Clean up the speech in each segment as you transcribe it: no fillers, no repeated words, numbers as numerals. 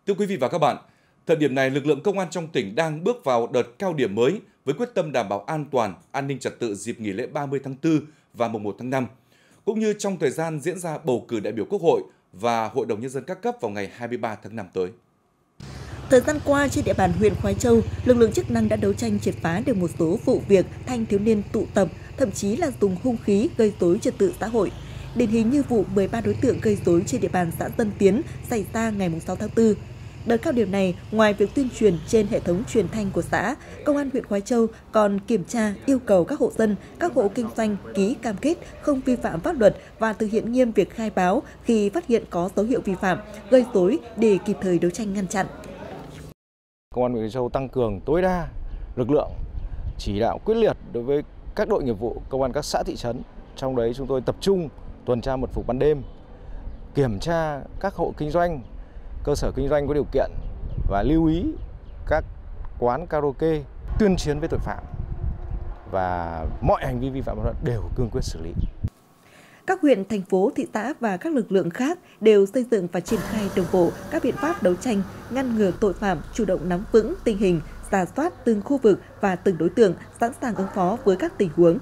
Thưa quý vị và các bạn, thời điểm này lực lượng công an trong tỉnh đang bước vào đợt cao điểm mới với quyết tâm đảm bảo an toàn, an ninh trật tự dịp nghỉ lễ 30 tháng 4 và mùng 1 tháng 5, cũng như trong thời gian diễn ra bầu cử đại biểu Quốc hội và Hội đồng Nhân dân các cấp vào ngày 23 tháng 5 tới. Thời gian qua, trên địa bàn huyện Khoái Châu, lực lượng chức năng đã đấu tranh triệt phá được một số vụ việc thanh thiếu niên tụ tập, thậm chí là dùng hung khí gây rối trật tự xã hội. Điển hình như vụ 13 đối tượng gây rối trên địa bàn xã Tân Tiến xảy ra ngày 6 tháng 4. Đợt cao điểm này, ngoài việc tuyên truyền trên hệ thống truyền thanh của xã, Công an huyện Khoái Châu còn kiểm tra, yêu cầu các hộ dân, các hộ kinh doanh ký cam kết không vi phạm pháp luật và thực hiện nghiêm việc khai báo khi phát hiện có dấu hiệu vi phạm, gây rối để kịp thời đấu tranh ngăn chặn. Công an huyện Khoái Châu tăng cường tối đa lực lượng, chỉ đạo quyết liệt đối với các đội nghiệp vụ công an các xã thị trấn. Trong đấy chúng tôi tập trung tuần tra mật phục ban đêm, kiểm tra các hộ kinh doanh, cơ sở kinh doanh có điều kiện và lưu ý các quán karaoke, tuyên chiến với tội phạm và mọi hành vi vi phạm pháp luật đều cương quyết xử lý. Các huyện, thành phố, thị xã và các lực lượng khác đều xây dựng và triển khai đồng bộ các biện pháp đấu tranh, ngăn ngừa tội phạm, chủ động nắm vững tình hình, rà soát từng khu vực và từng đối tượng, sẵn sàng ứng phó với các tình huống.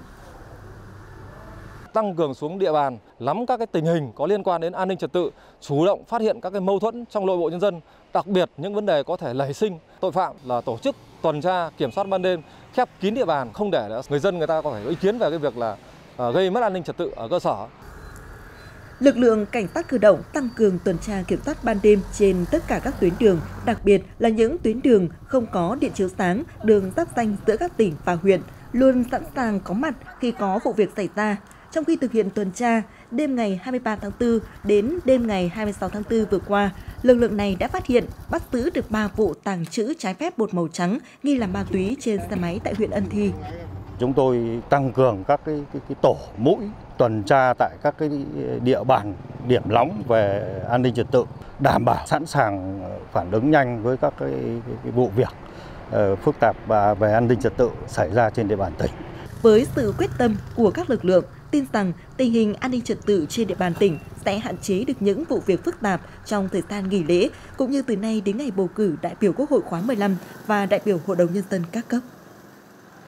Tăng cường xuống địa bàn, nắm các tình hình có liên quan đến an ninh trật tự, chủ động phát hiện các mâu thuẫn trong nội bộ nhân dân, đặc biệt những vấn đề có thể nảy sinh tội phạm là tổ chức tuần tra, kiểm soát ban đêm, khép kín địa bàn, không để người dân người ta có thể ý kiến về cái việc là gây mất an ninh trật tự ở cơ sở. Lực lượng cảnh sát cơ động tăng cường tuần tra kiểm soát ban đêm trên tất cả các tuyến đường, đặc biệt là những tuyến đường không có điện chiếu sáng, đường giáp ranh giữa các tỉnh và huyện, luôn sẵn sàng có mặt khi có vụ việc xảy ra. Trong khi thực hiện tuần tra, đêm ngày 23 tháng 4 đến đêm ngày 26 tháng 4 vừa qua, lực lượng này đã phát hiện, bắt giữ được 3 vụ tàng trữ trái phép bột màu trắng nghi là ma túy trên xe máy tại huyện Ân Thi. Chúng tôi tăng cường các cái tổ mũi tuần tra tại các cái địa bàn điểm nóng về an ninh trật tự, đảm bảo sẵn sàng phản ứng nhanh với các cái vụ việc phức tạp và về an ninh trật tự xảy ra trên địa bàn tỉnh. Với sự quyết tâm của các lực lượng, tin rằng tình hình an ninh trật tự trên địa bàn tỉnh sẽ hạn chế được những vụ việc phức tạp trong thời gian nghỉ lễ, cũng như từ nay đến ngày bầu cử đại biểu Quốc hội khóa 15 và đại biểu Hội đồng Nhân dân các cấp.